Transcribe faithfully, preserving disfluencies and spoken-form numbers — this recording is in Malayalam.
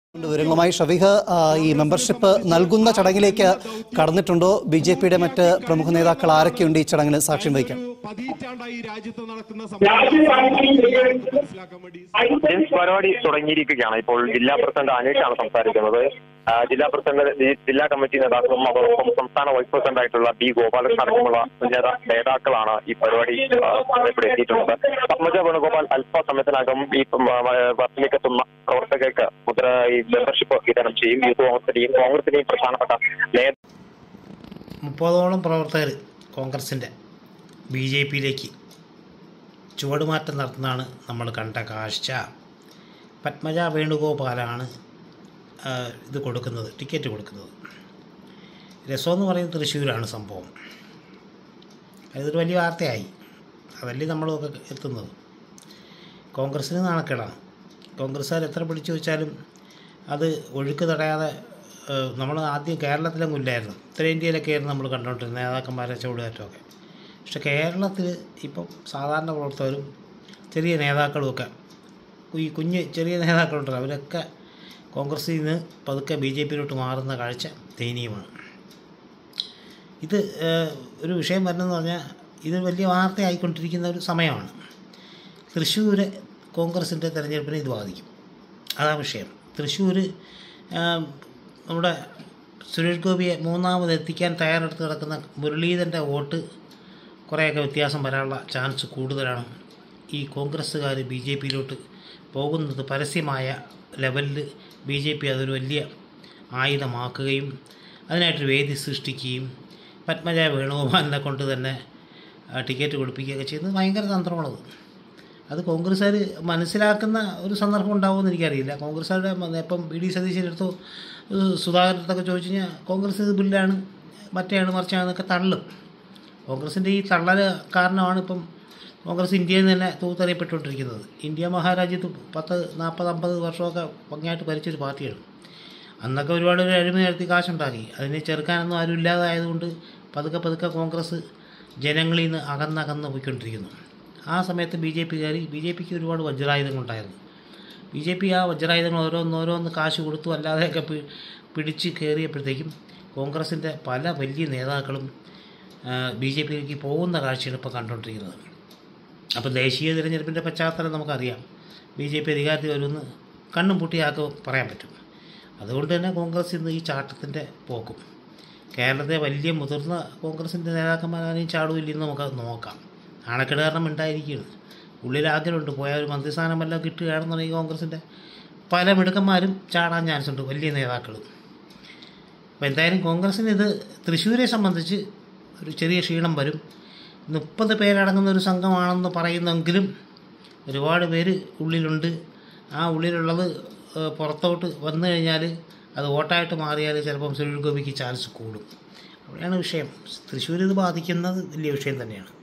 വിവരങ്ങളുമായി ഷഫീഖ്, ഈ മെമ്പർഷിപ്പ് നൽകുന്ന ചടങ്ങിലേക്ക് കടന്നിട്ടുണ്ടോ? ബി ജെ പിയുടെ മറ്റ് പ്രമുഖ നേതാക്കൾ ആരൊക്കെയുണ്ട് ഈ ചടങ്ങിന് സാക്ഷ്യം വഹിക്കാൻ? പരിപാടി തുടങ്ങിയിരിക്കുകയാണ്. ഇപ്പോൾ ജില്ലാ പ്രസിഡന്റ് അനീഷാണ് സംസാരിക്കുന്നത്. ജില്ലാ പ്രസിഡന്റ് ജില്ലാ കമ്മിറ്റി നേതാക്കളും അതോടൊപ്പം സംസ്ഥാന വൈസ് പ്രസിഡന്റ് ആയിട്ടുള്ള ബി ഗോപാലകൃഷ്ണൻ അടക്കമുള്ള ഉന്നത നേതാക്കളാണ് ഈ പരിപാടി ഇവിടെ എത്തിയിട്ടുള്ളത്. പത്മജ വേണുഗോപാൽ അല്പസമയത്തിനകം ഈ ബസ്സിലേക്ക് എത്തുന്ന പ്രവർത്തകർക്ക് മുദ്ര ഈ മെമ്പർഷിപ്പ് വിതരണം ചെയ്യും. യൂത്ത് കോൺഗ്രസിന്റെയും കോൺഗ്രസിന്റെയും പ്രധാനപ്പെട്ട മുപ്പതോളം പ്രവർത്തകർ കോൺഗ്രസിന്റെ ബി ജെ പിയിലേക്ക് ചുവടുമാറ്റം നടത്തുന്നതാണ് നമ്മൾ കണ്ട കാഴ്ച. പത്മജ വേണുഗോപാലാണ് ഇത് കൊടുക്കുന്നത്, ടിക്കറ്റ് കൊടുക്കുന്നത്. രസമെന്ന് പറയുന്നത് തൃശ്ശൂരാണ് സംഭവം. അതൊരു വലിയ വാർത്തയായി. അതല്ലേ നമ്മളൊക്കെ എത്തുന്നത്. കോൺഗ്രസ്സിന് നാണക്കേടാണ്. കോൺഗ്രസ്സുകാർ എത്ര പിടിച്ചു വെച്ചാലും അത് ഒഴുക്ക് തടയാതെ നമ്മൾ ആദ്യം കേരളത്തിലൊന്നും ഇല്ലായിരുന്നു. ഉത്തരേന്ത്യയിലൊക്കെ ആയിരുന്നു നമ്മൾ കണ്ടുകൊണ്ടിരുന്നത് നേതാക്കന്മാരെ ചുവടുകയറ്റമൊക്കെ. പക്ഷെ കേരളത്തിൽ ഇപ്പം സാധാരണ പ്രവർത്തകരും ചെറിയ നേതാക്കളുമൊക്കെ ഈ കുഞ്ഞ് ചെറിയ നേതാക്കളുണ്ടല്ലോ അവരൊക്കെ കോൺഗ്രസ്സിൽ നിന്ന് പതുക്കെ ബി ജെ പിയിലോട്ട് മാറുന്ന കാഴ്ച ദയനീയമാണ്. ഇത് ഒരു വിഷയം വരുന്നതെന്ന് പറഞ്ഞാൽ ഇത് വലിയ വാർത്തയായിക്കൊണ്ടിരിക്കുന്ന ഒരു സമയമാണ്. തൃശ്ശൂർ കോൺഗ്രസിൻ്റെ തെരഞ്ഞെടുപ്പിനെ ഇത് ബാധിക്കും. അതാ വിഷയം. തൃശ്ശൂർ നമ്മുടെ സുരേഷ് ഗോപിയെ മൂന്നാമത് എത്തിക്കാൻ തയ്യാറെടുത്ത് കിടക്കുന്ന മുരളീധരൻ്റെ വോട്ട് കുറേയൊക്കെ വ്യത്യാസം വരാനുള്ള ചാൻസ് കൂടുതലാണ്. ഈ കോൺഗ്രസ്സുകാർ ബി ജെ പിയിലോട്ട് പോകുന്നത് പരസ്യമായ ലെവലിൽ ബി ജെ പി അതൊരു വലിയ ആയുധമാക്കുകയും അതിനായിട്ടൊരു വേദി സൃഷ്ടിക്കുകയും പത്മജ വേണുഗോപാലിനെ കൊണ്ട് തന്നെ ടിക്കറ്റ് കൊടുപ്പിക്കുകയൊക്കെ ചെയ്യുന്നത് ഭയങ്കര തന്ത്രമാണത്. അത് കോൺഗ്രസ്സുകാർ മനസ്സിലാക്കുന്ന ഒരു സന്ദർഭം ഉണ്ടാവുമെന്ന് എനിക്കറിയില്ല. കോൺഗ്രസ്സുകാരുടെ ഇപ്പം ബി ഡി സതീശൻ്റെ അടുത്തോ സുധാകരൻ്റെ അടുത്തൊക്കെ ചോദിച്ചു കഴിഞ്ഞാൽ കോൺഗ്രസ് ഇത് ബില്ലാണ് മറ്റേയാണ് മറിച്ചാണെന്നൊക്കെ തള്ളും. കോൺഗ്രസിൻ്റെ ഈ തള്ളൽ കാരണമാണ് ഇപ്പം കോൺഗ്രസ് ഇന്ത്യയിൽ നിന്ന് തന്നെ തൂത്തറിയപ്പെട്ടുകൊണ്ടിരിക്കുന്നത്. ഇന്ത്യ മഹാരാജ്യത്ത് പത്ത് നാൽപ്പത് അമ്പത് വർഷമൊക്കെ ഭംഗിയായിട്ട് ഭരിച്ചൊരു പാർട്ടിയാണ്. അന്നൊക്കെ ഒരുപാട് ഒരു അഴിമതി നടത്തി കാശുണ്ടാക്കി. അതിനെ ചെറുക്കാനൊന്നും ആരും ഇല്ലാതായതുകൊണ്ട് പതുക്കെ പതുക്കെ കോൺഗ്രസ് ജനങ്ങളിൽ നിന്ന് അകന്നകന്ന് പോയിക്കൊണ്ടിരിക്കുന്നു. ആ സമയത്ത് ബി ജെ പിക്കാർ ബി ജെ പിക്ക് ഒരുപാട് വജ്രായുധങ്ങളുണ്ടായിരുന്നു. ബി ജെ പി ആ വജ്രായുധങ്ങൾ ഓരോന്നോരോന്ന് കാശ് കൊടുത്തു അല്ലാതെയൊക്കെ പിടിച്ച് കയറിയപ്പോഴത്തേക്കും കോൺഗ്രസിൻ്റെ പല വലിയ നേതാക്കളും ബി ജെ പിയിലേക്ക് പോകുന്ന കാഴ്ചയാണ് ഇപ്പോൾ കണ്ടുകൊണ്ടിരിക്കുന്നത്. അപ്പോൾ ദേശീയ തിരഞ്ഞെടുപ്പിൻ്റെ പശ്ചാത്തലം നമുക്കറിയാം. ബി ജെ പി അധികാരത്തിൽ വരുമെന്ന് കണ്ണും പൂട്ടിയാക്കെ പറയാൻ പറ്റും. അതുകൊണ്ട് തന്നെ കോൺഗ്രസ് ഇന്ന് ഈ ചാട്ടത്തിൻ്റെ പോക്കും. കേരളത്തെ വലിയ മുതിർന്ന കോൺഗ്രസിൻ്റെ നേതാക്കന്മാരാരെയും ചാടുമില്ലെന്ന് നമുക്കത് നോക്കാം. നാണക്കേട് കാരണം ഉണ്ടായിരിക്കുകയാണ്. ഉള്ളിൽ ആഗ്രഹമുണ്ട് പോയ ഒരു മന്ത്രിസ്ഥാനം വല്ലതും കിട്ടുകയാണെന്നുണ്ടെങ്കിൽ കോൺഗ്രസിൻ്റെ പല മിടുക്കന്മാരും ചാടാൻ ചാൻസ് ഉണ്ട്, വലിയ നേതാക്കൾ. അപ്പോൾ എന്തായാലും കോൺഗ്രസിന് ഇത് തൃശ്ശൂരെ സംബന്ധിച്ച് ഒരു ചെറിയ ക്ഷീണം വരും. മുപ്പത് പേരടങ്ങുന്ന ഒരു സംഘമാണെന്ന് പറയുന്നെങ്കിലും ഒരുപാട് പേര് ഉള്ളിലുണ്ട്. ആ ഉള്ളിലുള്ളത് പുറത്തോട്ട് വന്നു കഴിഞ്ഞാൽ അത് വോട്ടായിട്ട് മാറിയാൽ ചിലപ്പം സുരേഷ് ഗോപിക്ക് ചാൻസ് കൂടും. അവിടെയാണ് വിഷയം. തൃശ്ശൂർ ഇത് ബാധിക്കുന്നത് വലിയ വിഷയം തന്നെയാണ്.